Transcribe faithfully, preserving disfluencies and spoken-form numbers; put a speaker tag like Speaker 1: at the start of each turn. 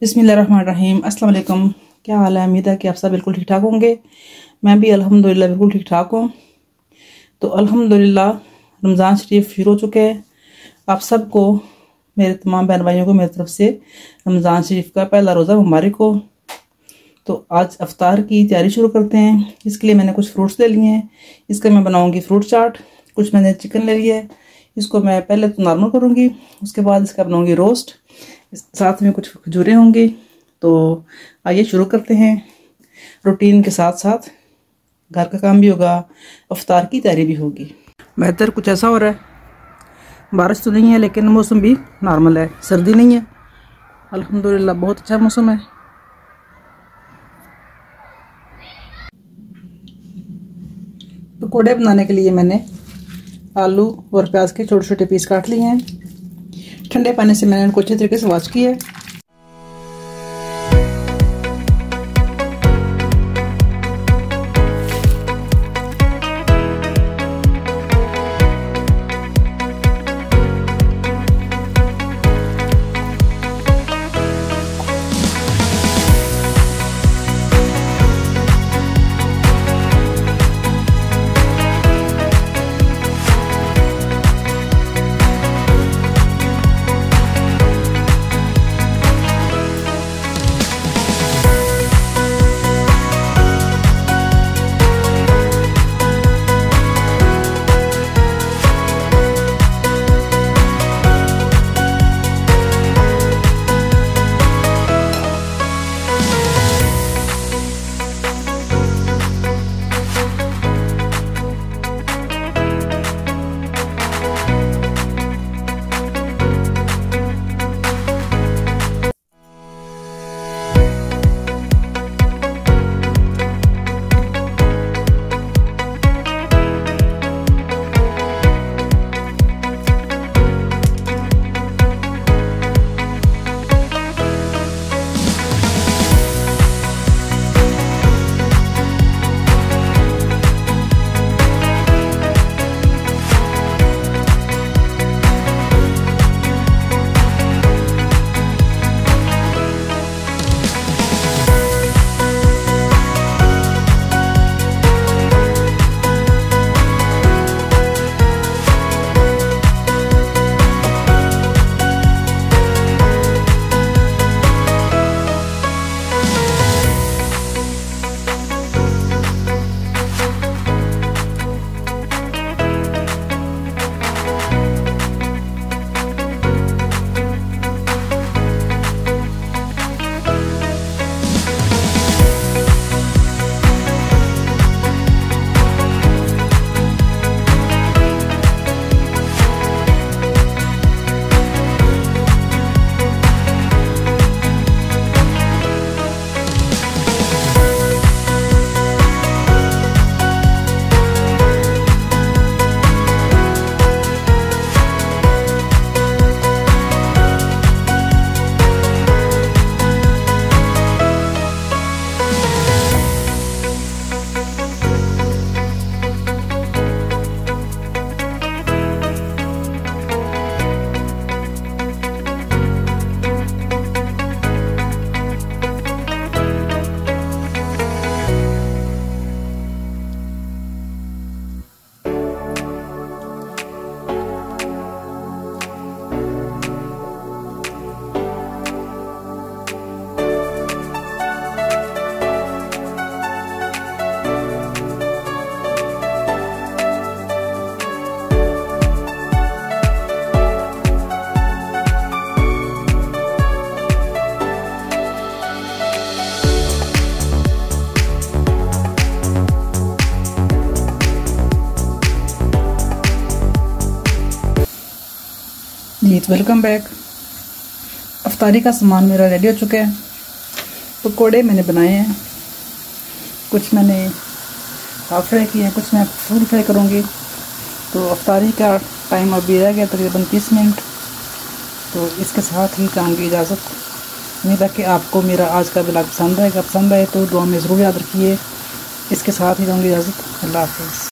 Speaker 1: बिस्मिल्लाहिर्रहमानिर्रहीम। अस्सलाम वालेकुम। क्या हाल है? उम्मीद है कि आप सब बिल्कुल ठीक ठाक होंगे। मैं भी अल्हम्दुलिल्लाह बिल्कुल ठीक ठाक हूँ। तो अल्हम्दुलिल्लाह रमज़ान शरीफ शुरू हो चुके हैं। आप सबको, मेरे तमाम बहन भाइयों को मेरी तरफ से रमज़ान शरीफ का पहला रोज़ा मुबारक हो। तो आज अफ्तार की तैयारी शुरू करते हैं। इसके लिए मैंने कुछ फ्रूट्स ले लिए हैं। इसका मैं बनाऊँगी फ्रूट चाट। कुछ मैंने चिकन ले लिया है, इसको मैं पहले तो नॉर्मल करूँगी, उसके बाद इसका बनाऊँगी रोस्ट। साथ में कुछ खजूरें होंगी। तो आइए शुरू करते हैं। रूटीन के साथ साथ घर का काम भी होगा, अफ्तार की तैयारी भी होगी। बेहतर कुछ ऐसा हो रहा है, बारिश तो नहीं है लेकिन मौसम भी नॉर्मल है, सर्दी नहीं है। अल्हम्दुलिल्लाह बहुत अच्छा मौसम है। पकौड़े बनाने के लिए मैंने आलू और प्याज के छोटे छोटे पीस काट लिए हैं। ठंडे पानी से मैंने इनको अच्छे तरीके से वॉश किया है। जी तो वेलकम बैक। अफ्तारी का सामान मेरा रेडी हो चुका है। पकोड़े मैंने बनाए हैं, कुछ मैंने हाफ फ्राई किए हैं, कुछ मैं फुल फ्राई करूँगी। तो अफ्तारी का टाइम अभी रह गया तकरीबन तीस मिनट। तो इसके साथ ही चाहूँगी इजाज़त। उम्मीद है कि आपको मेरा आज का ब्लॉग पसंद आएगा। पसंद आए तो दुआ में ज़रूर याद रखिए। इसके साथ ही चाहूँगी इजाज़त। अल्लाह हाफ़िज़।